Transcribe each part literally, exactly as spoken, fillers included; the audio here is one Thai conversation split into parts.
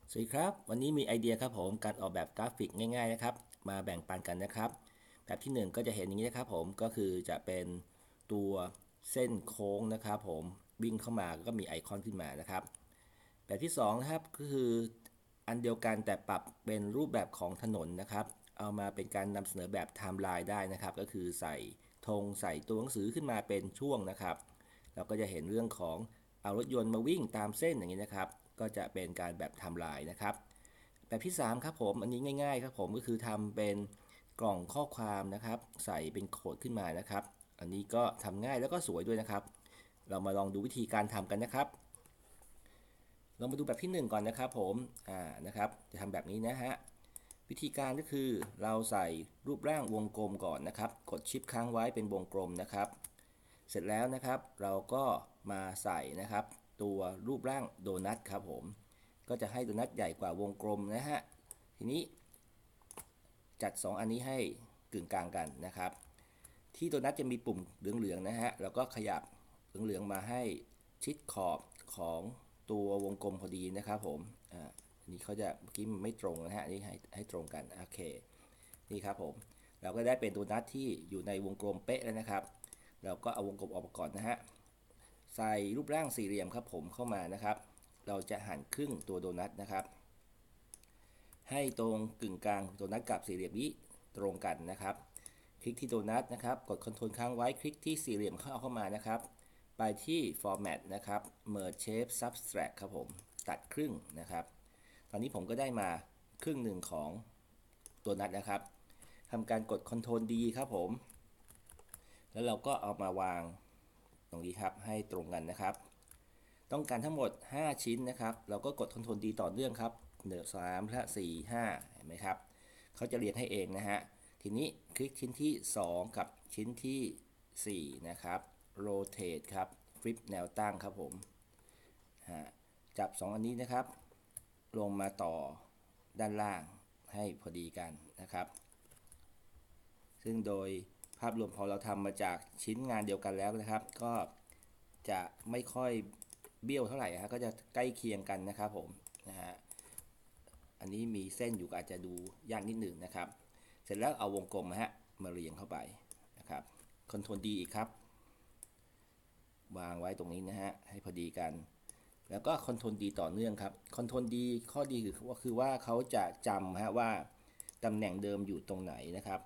สวัสดีครับวันนี้มีไอเดียครับผมการออกแบบกราฟิกง่ายๆนะครับมาแบ่งปันกันนะครับแบบที่หนึ่งก็จะเห็นอย่างนี้นะครับผมก็คือจะเป็นตัวเส้นโค้งนะครับผมวิ่งเข้ามาก็มีไอคอนขึ้นมานะครับแบบที่สองนะครับก็คืออันเดียวกันแต่ปรับเป็นรูปแบบของถนนนะครับเอามาเป็นการนำเสนอแบบไทม์ไลน์ได้นะครับก็คือใส่ธงใส่ตัวหนังสือขึ้นมาเป็นช่วงนะครับเราก็จะเห็นเรื่องของเอารถยนต์มาวิ่งตามเส้นอย่างนี้นะครับก็จะเป็นการแบบไทม์ไลน์นะครับ แบบที่สามครับผมอันนี้ง่ายๆครับผมก็คือทำเป็นกล่องข้อความนะครับใส่เป็นโค้ดขึ้นมานะครับอันนี้ก็ทำง่ายแล้วก็สวยด้วยนะครับเรามาลองดูวิธีการทำกันนะครับเรามาดูแบบที่หนึ่งก่อนนะครับผมอ่านะครับจะทำแบบนี้นะฮะวิธีการก็คือเราใส่รูปร่างวงกลมก่อนนะครับกดชิปค้างไว้เป็นวงกลมนะครับเสร็จแล้วนะครับเราก็มาใส่นะครับตัวรูปร่างโดนัทครับผมก็จะให้โดนัทใหญ่กว่าวงกลมนะฮะทีนี้ จัดสองอันนี้ให้กึ่งกลางกันนะครับที่ตัวนัดจะมีปุ่มเหลืองๆนะฮะแล้วก็ขยับเหลืองๆมาให้ชิดขอบของตัววงกลมพอดีนะครับผมอ่าอันนี้เขาจะเมื่อกี้มันไม่ตรงนะฮะนี่ให้ให้ตรงกันโอเคนี่ครับผมเราก็ได้เป็นตัวนัดที่อยู่ในวงกลมเป๊ะแล้วนะครับเราก็เอาวงกลมออกมาก่อนนะฮะใส่รูปร่างสี่เหลี่ยมครับผมเข้ามานะครับเราจะหั่นครึ่งตัวโดนัทนะครับ ให้ตรงกึ่งกลางตัวนัดกับสี่เหลี่ยมนี้ตรงกันนะครับคลิกที่ตัวนัดนะครับกด Ctrl ค้างไว้คลิกที่สี่เหลี่ยมเข้าเข้ามานะครับไปที่ Format นะครับ Merge Shape Subtract ครับผมตัดครึ่งนะครับตอนนี้ผมก็ได้มาครึ่งหนึ่งของตัวนัดนะครับทำการกด Ctrl D ครับผมแล้วเราก็เอามาวางตรงนี้ครับให้ตรงกันนะครับต้องการทั้งหมดห้าชิ้นนะครับเราก็กด Ctrl D ต่อเนื่องครับหนึ่ง สามและสี่ ห้าเห็นไหมครับเขาจะเรียงให้เองนะฮะทีนี้คลิกชิ้นที่สองกับชิ้นที่สี่นะครับ rotate ครับ flip แนวตั้งครับผมจับสองอันนี้นะครับลงมาต่อด้านล่างให้พอดีกันนะครับซึ่งโดยภาพรวมพอเราทำมาจากชิ้นงานเดียวกันแล้วนะครับก็จะไม่ค่อยเบี้ยวเท่าไหร่ฮะก็จะใกล้เคียงกันนะครับผมนะฮะอันนี้มีเส้นอยู่อาจจะดูยากนิดหนึ่งนะครับเสร็จแล้วเอาวงกลมฮะมาเรียงเข้าไปนะครับคอนโทรลดีอีกครับวางไว้ตรงนี้นะฮะให้พอดีกันแล้วก็คอนโทรลดีต่อเนื่องครับคอนโทรลดีข้อดีคือว่าคือว่าเขาจะจำฮะว่าตำแหน่งเดิมอยู่ตรงไหนนะครับ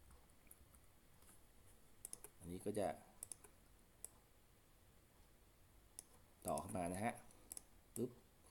อันนี้ก็จะต่อเข้ามานะฮะปึ๊บ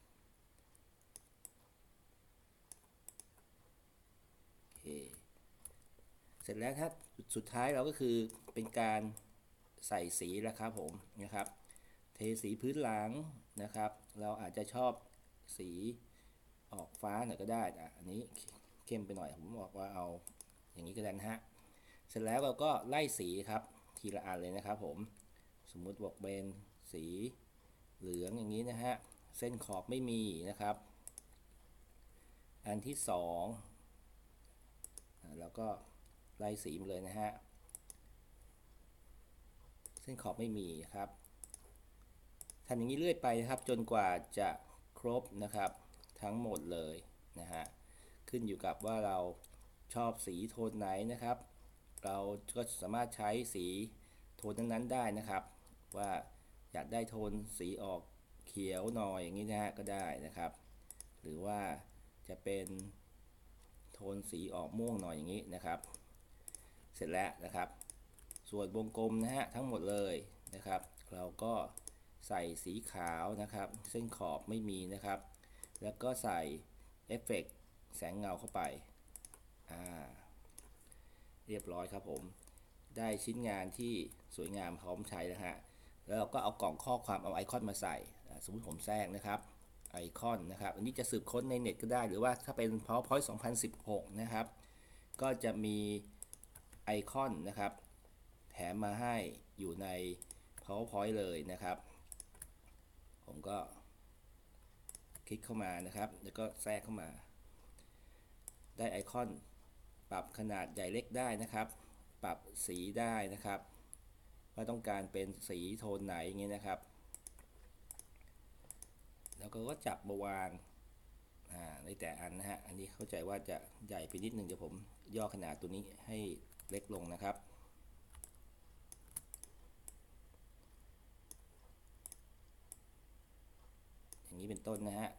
โอเคเสร็จแล้วครับสุดท้ายเราก็คือเป็นการใส่สีแล้วครับผมนะครับเทสีพื้นหลังนะครับเราอาจจะชอบสีออกฟ้าหน่อยก็ได้อ่ะอันนี้เข้มไปหน่อยผมบอกว่าเอาอย่างนี้ก็ได้นะฮะเสร็จแล้วเราก็ไล่สีครับทีละอันเลยนะครับผมสมมุติบอกเป็นสีเหลืองอย่างนี้นะฮะเส้นขอบไม่มีนะครับอันที่สองแล้วก็ไล่สีมาเลยนะฮะเส้นขอบไม่มีครับทำอย่างนี้เรื่อยไปนะครับจนกว่าจะครบนะครับทั้งหมดเลยนะฮะขึ้นอยู่กับว่าเราชอบสีโทนไหนนะครับเราก็สามารถใช้สีโทนนั้นๆได้นะครับว่าอยากได้โทนสีออกเขียวหน่อยอย่างนี้นะฮะก็ได้นะครับหรือว่าจะเป็นโทนสีออกม่วงหน่อยอย่างนี้นะครับเสร็จแล้วนะครับส่วนวงกลมนะฮะทั้งหมดเลยนะครับเราก็ใส่สีขาวนะครับเส้นขอบไม่มีนะครับแล้วก็ใส่เอฟเฟกต์แสงเงาเข้าไปอ่าเรียบร้อยครับผมได้ชิ้นงานที่สวยงามพร้อมใช้แล้วฮะแล้วเราก็เอากล่องข้อความเอาไอคอนมาใส่สมมติผมแทรกนะครับไอคอนนะครับอันนี้จะสืบค้นในเน็ตก็ได้หรือว่าถ้าเป็น PowerPoint สองพันสิบหกนะครับก็จะมีไอคอนนะครับแถมมาให้อยู่ใน PowerPoint เลยนะครับผมก็คลิกเข้ามานะครับแล้วก็แทรกเข้ามาได้ไอคอนปรับขนาดใหญ่เล็กได้นะครับปรับสีได้นะครับว่าต้องการเป็นสีโทนไหนอย่างเงี้ยนะครับแล้วก็จับมาวางแต่อันนะฮะอันนี้เข้าใจว่าจะใหญ่ไปนิดนึงเดี๋ยวผมย่อขนาดตัวนี้ให้เล็กลงนะครับอย่างนี้เป็นต้นนะฮะ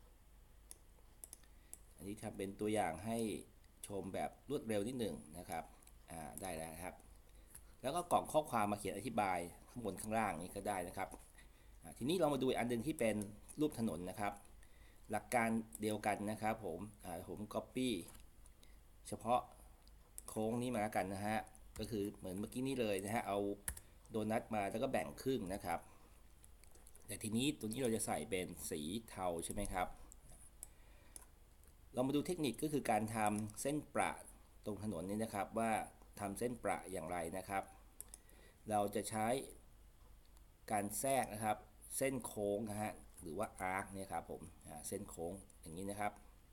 อันนี้ทำเป็นตัวอย่างให้ชมแบบรวดเร็วนิดหนึ่งนะครับอ่าได้แล้วครับแล้วก็กล่องข้อความมาเขียนอธิบายข้างบนข้างล่างนี้ก็ได้นะครับทีนี้เรามาดูอันหนึ่งที่เป็นรูปถนนนะครับหลักการเดียวกันนะครับผมผม copy เฉพาะโค้งนี้มาแล้วกันนะฮะก็คือเหมือนเมื่อกี้นี้เลยนะฮะเอาโดนัทมาแล้วก็แบ่งครึ่งนะครับแต่ทีนี้ตัวนี้เราจะใส่เป็นสีเทาใช่ไหมครับเรามาดูเทคนิคก็คือการทำเส้นประตรงถนนนี้นะครับว่าทำเส้นประอย่างไรนะครับเราจะใช้การแทรกนะครับเส้นโค้งนะฮะหรือว่าอาร์คเนี่ยครับผมเส้นโค้งอย่างนี้นะครับ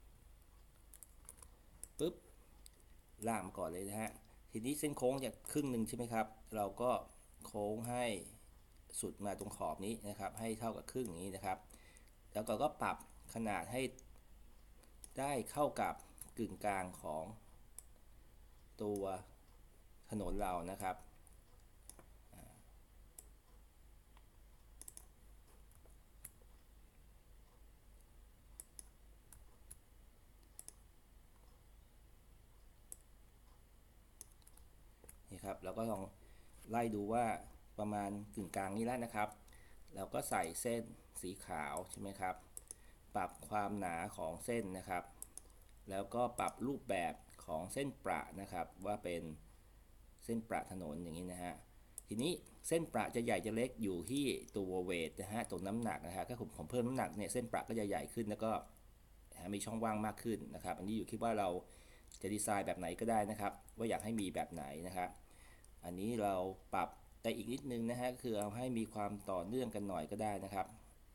ปึ๊บล่างมาก่อนเลยนะฮะทีนี้เส้นโค้งจากครึ่งหนึ่งใช่ไหมครับเราก็โค้งให้สุดมาตรงขอบนี้นะครับให้เท่ากับครึ่งนี้นะครับแล้วก็ปรับขนาดให้ได้เข้ากับกึ่งกลางของตัวถนนเรานะครับนี่ครับเราก็ลองไล่ดูว่าประมาณกึ่งกลางนี้แล้วนะครับเราก็ใส่เส้นสีขาวใช่ไหมครับปรับความหนาของเส้นนะครับแล้วก็ปรับรูปแบบของเส้นประนะครับว่าเป็นเส้นประถนนอย่างนี้นะฮะทีนี้เส้นประจะใหญ่จะเล็กอยู่ที่ตัวเวทนะฮะตัวน้ำหนักนะฮะถ้าผมผมเพิ่มน้ำหนักเนี่ยเส้นประก็จะใหญ่ขึ้นแล้วก็มีช่องว่างมากขึ้นนะครับอันนี้อยู่ที่ว่าเราจะดีไซน์แบบไหนก็ได้นะครับว่าอยากให้มีแบบไหนนะครับอันนี้เราปรับได้อีกนิดนึงนะฮะคือเอาให้มีความต่อเนื่องกันหน่อยก็ได้นะครับ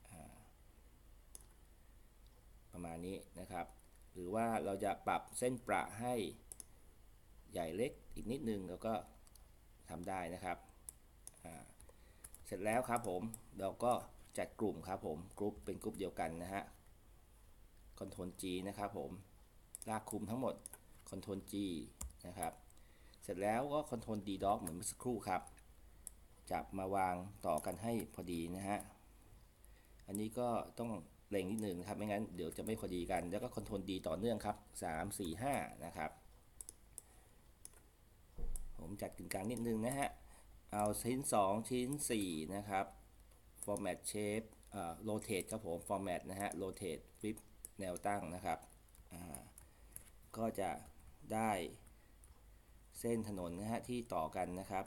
ประมาณนี้นะครับหรือว่าเราจะปรับเส้นประให้ใหญ่เล็กอีกนิดนึงแล้วก็ทำได้นะครับเสร็จแล้วครับผมเราก็จัดกลุ่มครับผมกลุ่มเป็นกลุ่มเดียวกันนะฮะ Ctrl G นะครับผมลากคุมทั้งหมด Ctrl G นะครับเสร็จแล้วก็ Ctrl D Dock เหมือนเมื่อสักครู่ครับจับมาวางต่อกันให้พอดีนะฮะอันนี้ก็ต้องเล็งนิดหนึ่งนะครับไม่งั้นเดี๋ยวจะไม่พอดีกันแล้วก็ Ctrl D ต่อเนื่องครับสาม สี่ ห้านะครับผมจัดกึ่งกลางนิดนึงนะฮะเอาชิ้นสองชิ้นสี่นะครับ format shape อ่า rotate ครับผม format นะฮะ rotate flip แนวตั้งนะครับก็จะได้เส้นถนนนะฮะที่ต่อกันนะครับ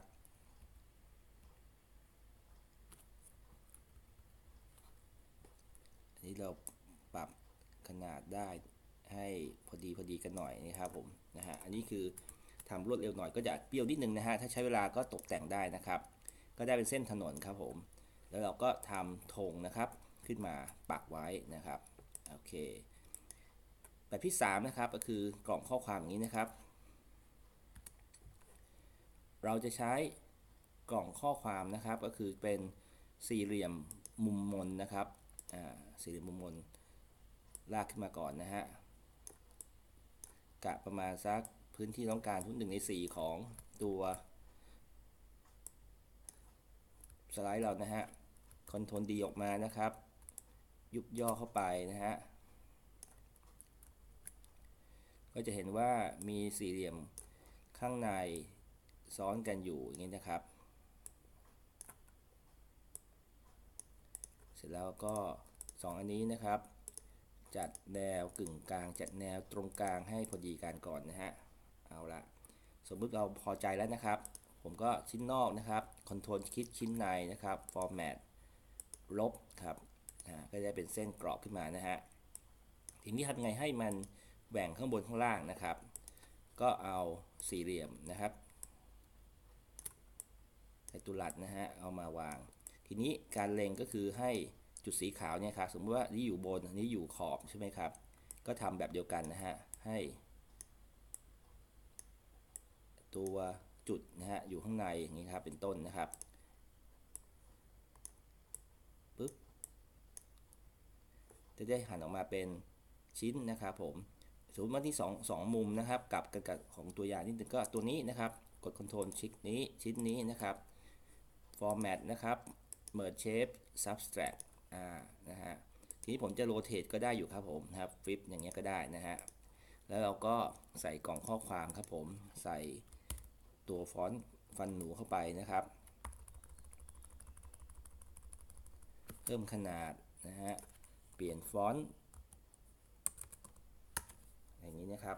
อันนี้เราปรับขนาดได้ให้พอดีพอดีกันหน่อยนะครับผมนะฮะอันนี้คือทำรวดเร็วหน่อยก็จะเปรี้ยวนิดนึงนะฮะถ้าใช้เวลาก็ตกแต่งได้นะครับก็ได้เป็นเส้นถนนครับผมแล้วเราก็ทำธงนะครับขึ้นมาปักไว้นะครับโอเคแบบที่สามนะครับก็คือกล่องข้อความอย่างนี้นะครับเราจะใช้กล่องข้อความนะครับก็คือเป็นสี่เหลี่ยมมุมมนนะครับสี่เหลี่ยมมุมมนลากขึ้นมาก่อนนะฮะกะประมาณสักพื้นที่ต้องการทุกหนึ่งในสี่ของตัวสไลด์เรานะฮะคอนโทรลดีออกมานะครับยุบย่อเข้าไปนะฮะก็จะเห็นว่ามีสี่เหลี่ยมข้างในซ้อนกันอยู่อย่างนี้นะครับเสร็จแล้วก็สองอันนี้นะครับจัดแนวกึ่งกลางจัดแนวตรงกลางให้พอดีกันก่อนนะฮะเอาละสมมุติเราพอใจแล้วนะครับผมก็ชิ้นนอกนะครับคอนโทรลคลิกชิ้นในนะครับ format ลบครับก็จะเป็นเส้นกรอบขึ้นมานะฮะทีนี้ทำไงให้มันแบ่งข้างบนข้างล่างนะครับก็เอาสี่เหลี่ยมนะครับจัตุรัสนะฮะเอามาวางทีนี้การเล็งก็คือให้จุดสีขาวเนี่ยครับสมมติว่านี้อยู่บนอันนี้อยู่ขอบใช่ไหมครับก็ทำแบบเดียวกันนะฮะให้ตัวจุดนะฮะอยู่ข้างในอย่างนี้ครับเป็นต้นนะครับปึ๊บจะได้หันออกมาเป็นชิ้นนะครับผมสมมติว่าที่สอง สองมุมนะครับกับกับของตัวอย่างนิดนึงก็ตัวนี้นะครับกด Ctrl ชิ้นนี้ชิ้นนี้นะครับ Format นะครับ Merge Shape Subtract อ่านะฮะทีนี้ผมจะ rotate ก็ได้อยู่ครับผมนะครับ Flip อย่างเงี้ยก็ได้นะฮะแล้วเราก็ใส่กล่องข้อความครับผมใส่ตัวฟอนต์ฟันหนูเข้าไปนะครับเพิ่มขนาดนะฮะเปลี่ยนฟอนต์อย่างนี้นะครับ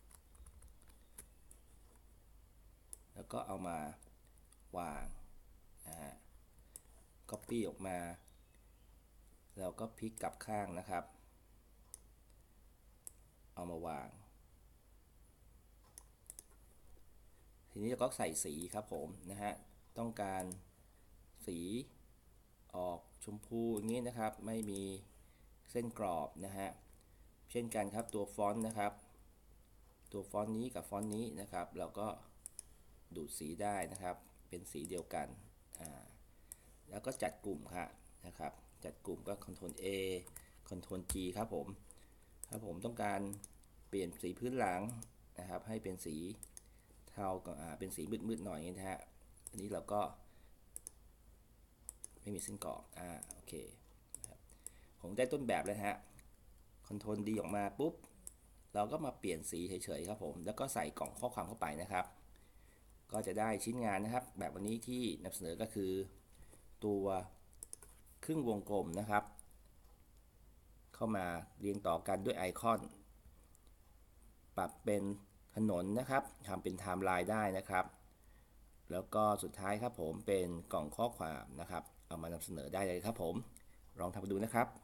แล้วก็เอามาวางนะฮะ Copy ออกมาเราก็พลิกกลับข้างนะครับเอามาวางทีนี้เราก็ใส่สีครับผมนะฮะต้องการสีออกชมพูอย่างนี้นะครับไม่มีเส้นกรอบนะฮะเช่นกันครับตัวฟอนต์นะครับตัวฟอนต์นี้กับฟอนต์นี้นะครับเราก็ดูดสีได้นะครับเป็นสีเดียวกันอ่าแล้วก็จัดกลุ่มค่ะนะครับจัดกลุ่มก็ Ctrl A Ctrl G ครับผมถ้าผมต้องการเปลี่ยนสีพื้นหลังนะครับให้เป็นสีเทากับอ่าเป็นสีมืดๆหน่อยนะฮะอันนี้เราก็ไม่มีเส้นกรอบอ่าโอเคผมได้ต้นแบบแล้วฮะคอนโทรลดีออกมาปุ๊บเราก็มาเปลี่ยนสีเฉยๆครับผมแล้วก็ใส่กล่องข้อความเข้าไปนะครับก็จะได้ชิ้นงานนะครับแบบวันนี้ที่นำเสนอก็คือตัวครึ่งวงกลมนะครับเข้ามาเรียงต่อกันด้วยไอคอนปรับเป็นถนนนะครับทำเป็นไทม์ไลน์ได้นะครับแล้วก็สุดท้ายครับผมเป็นกล่องข้อความนะครับเอามานำเสนอได้เลยครับผมลองทำดูนะครับ